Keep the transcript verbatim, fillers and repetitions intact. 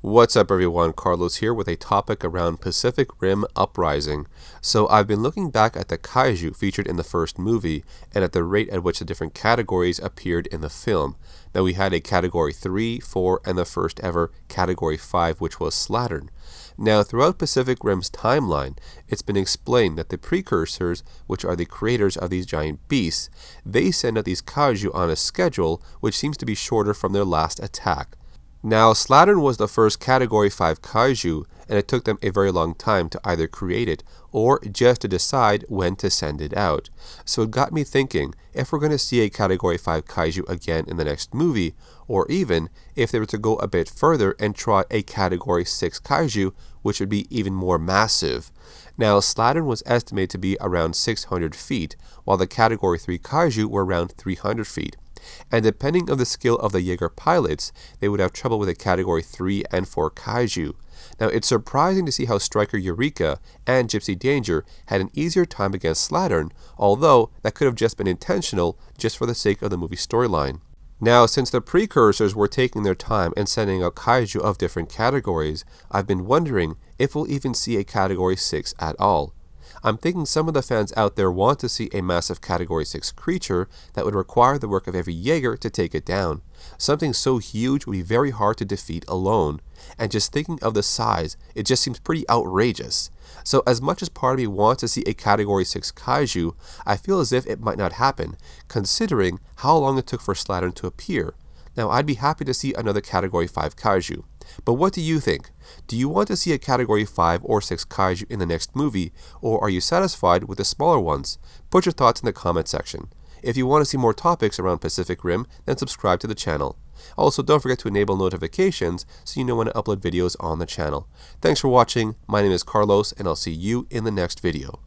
What's up everyone, Carlos here with a topic around Pacific Rim Uprising. So I've been looking back at the kaiju featured in the first movie and at the rate at which the different categories appeared in the film. Now we had a category three, four, and the first ever category five, which was Slattern. Now throughout Pacific Rim's timeline, it's been explained that the precursors, which are the creators of these giant beasts, they send out these kaiju on a schedule which seems to be shorter from their last attack. Now, Slattern was the first Category five kaiju, and it took them a very long time to either create it or just to decide when to send it out. So it got me thinking, if we're going to see a Category five kaiju again in the next movie, or even if they were to go a bit further and try a Category six kaiju, which would be even more massive. Now, Slattern was estimated to be around six hundred feet, while the Category three kaiju were around three hundred feet. And depending on the skill of the Jaeger pilots, they would have trouble with a Category three and four kaiju. Now, it's surprising to see how Striker Eureka and Gypsy Danger had an easier time against Slattern, although that could have just been intentional just for the sake of the movie storyline. Now, since the precursors were taking their time and sending out kaiju of different categories, I've been wondering if we'll even see a Category six at all. I'm thinking some of the fans out there want to see a massive Category six creature that would require the work of every Jaeger to take it down. Something so huge would be very hard to defeat alone. And just thinking of the size, it just seems pretty outrageous. So as much as part of me wants to see a Category six kaiju, I feel as if it might not happen, considering how long it took for Slattern to appear. Now, I'd be happy to see another Category five kaiju. But what do you think? Do you want to see a Category five or six kaiju in the next movie, or are you satisfied with the smaller ones? Put your thoughts in the comment section. If you want to see more topics around Pacific Rim, then subscribe to the channel. Also, don't forget to enable notifications so you know when I upload videos on the channel. Thanks for watching. My name is Carlos, and I'll see you in the next video.